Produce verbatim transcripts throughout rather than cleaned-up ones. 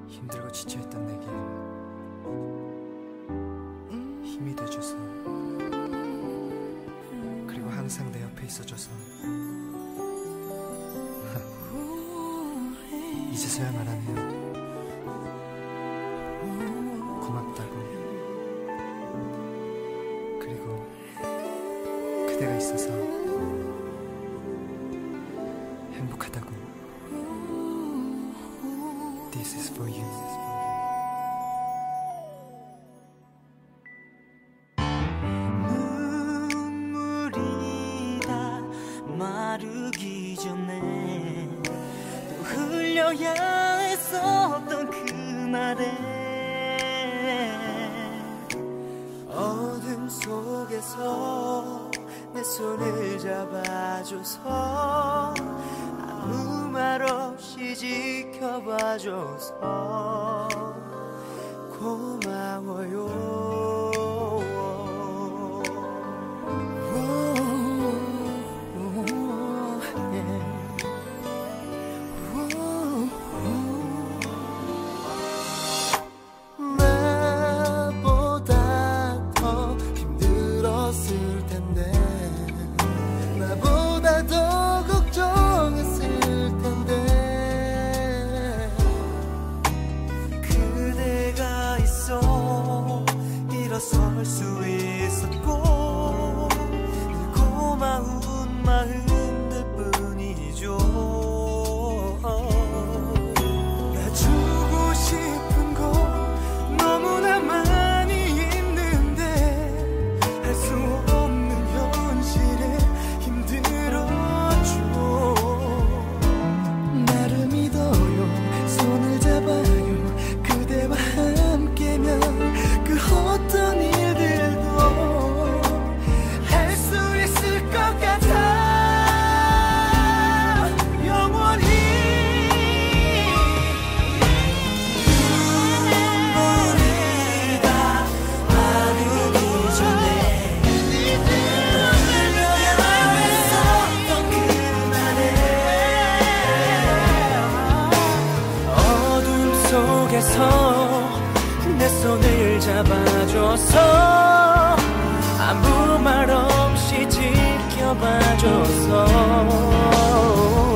힘들고 지쳐있던 내게 힘이 돼줘서, 그리고 항상 내 옆에 있어줘서 이제서야 말하네요. 고맙다고. 그리고 그대가 있어서 행복하다고. This is for you. 눈물이 다 마르기 전에 또 흘려야 했었던 그날에 어둠 속에서 내 손을 잡아줘서 아무 말 없이 지켜봐줘서 고마워요. 나보다 더 힘들었을 텐데, 나보다 더 걱정했을 텐데, 그대가 있어 일어설 수 있었고 늘 고마운 마음들 뿐이죠. 나 주고 싶은 거 너무나 많이 있는데 할 수 없는 현실에 힘들었죠. 나를 믿어요, 손을 잡아요. 그대와 함께면 그 어떤 일들도 할 수 있을 것 같아. 내 손을 잡아줘서 아무 말 없이 지켜봐줘서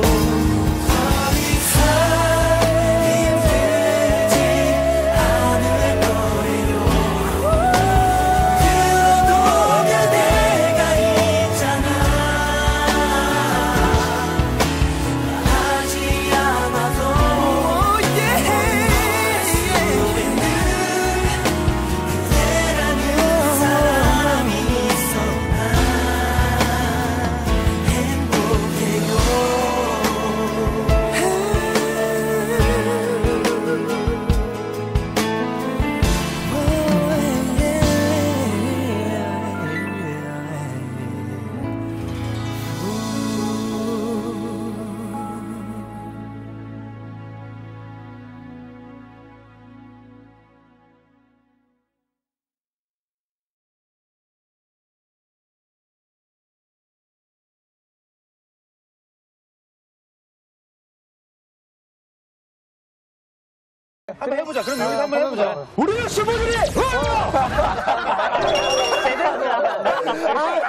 한번 해보자. 그럼 여기서 한번 해보자. 우리는 슈퍼주니!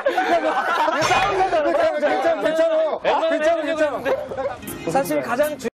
괜찮아, 괜찮아. 괜찮아, 괜찮아. 사실 가장